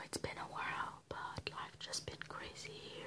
it's been a while, but life just been crazy here.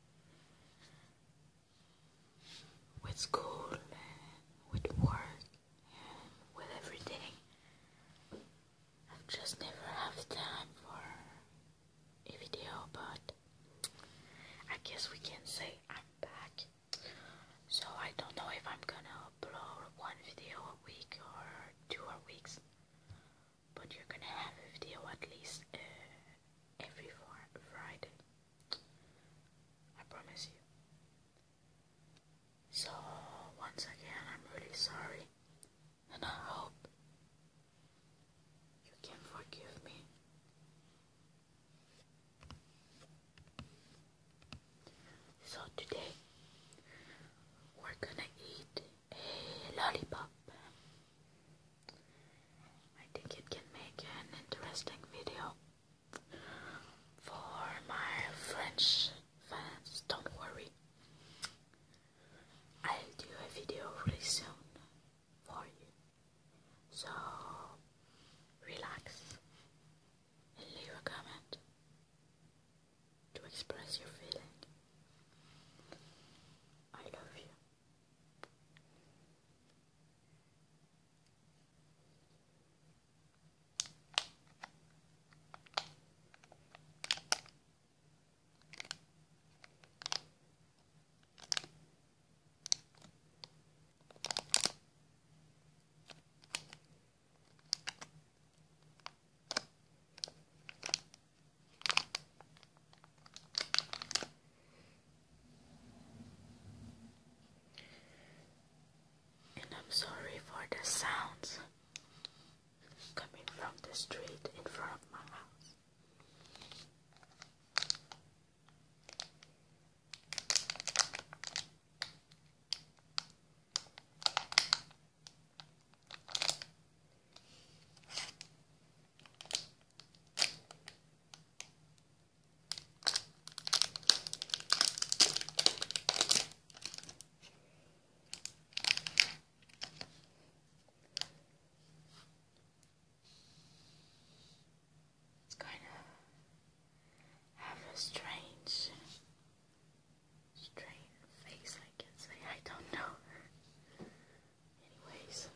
With school and with work and with everything. I've just never have time for a video, but I guess we can say I'm back. So I don't know if I'm gonna upload one video a week or 2 weeks, but you're gonna have a video at least every Friday. I promise you. So once again, I'm really sorry, and I hope you can forgive me. So today we're gonna eat a lollipop. I think it can make an interesting video for my French fans. Don't worry, I'll do a video really soon for you. So relax and leave a comment to express your feeling. I love you. I'm sorry for the sounds coming from the street in front of my house. Have a strange face, I can say. I don't know. Anyways,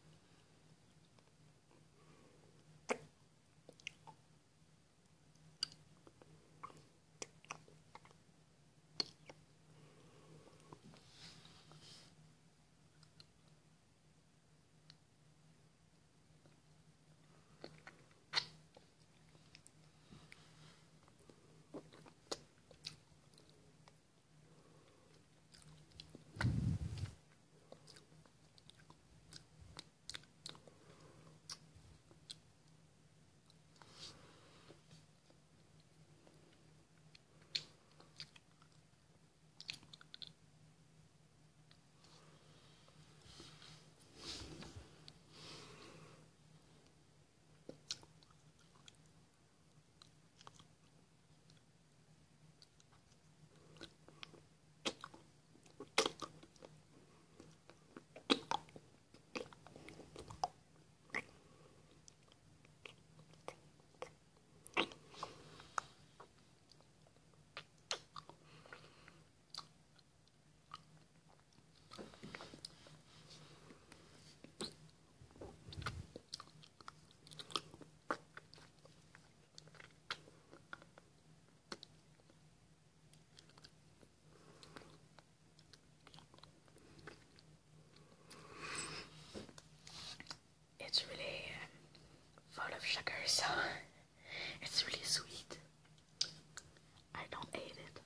it's really full of sugar, so it's really sweet. I don't hate it.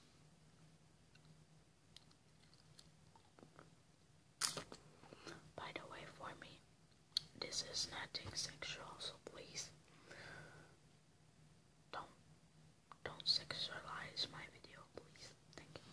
By the way, for me, this is nothing sexual, so please don't sexualize my video, please. Thank you.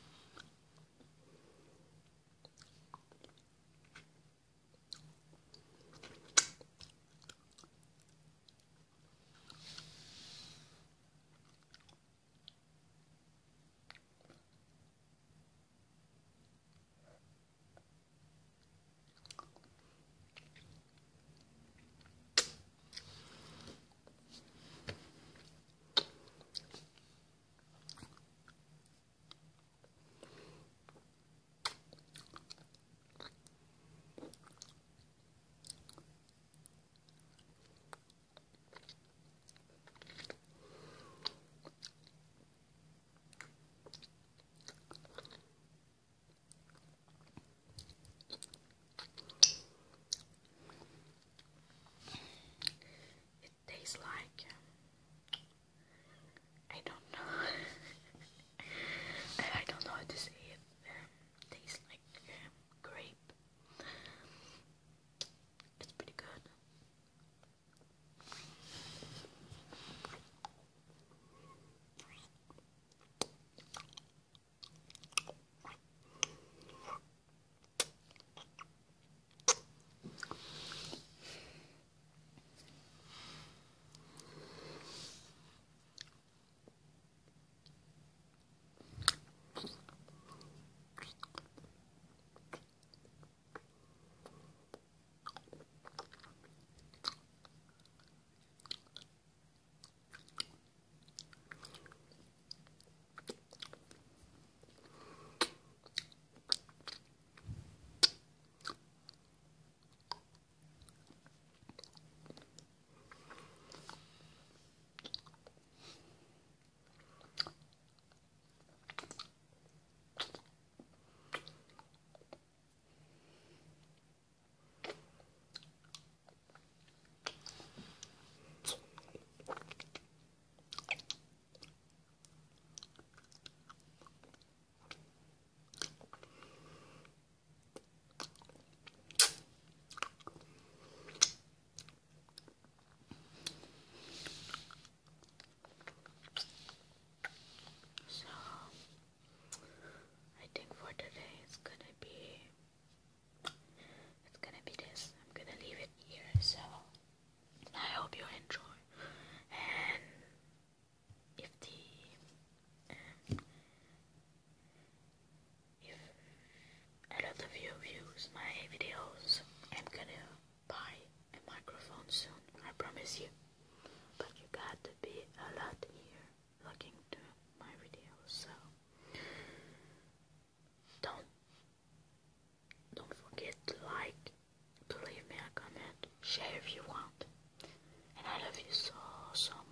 share if you want. And I love you so, so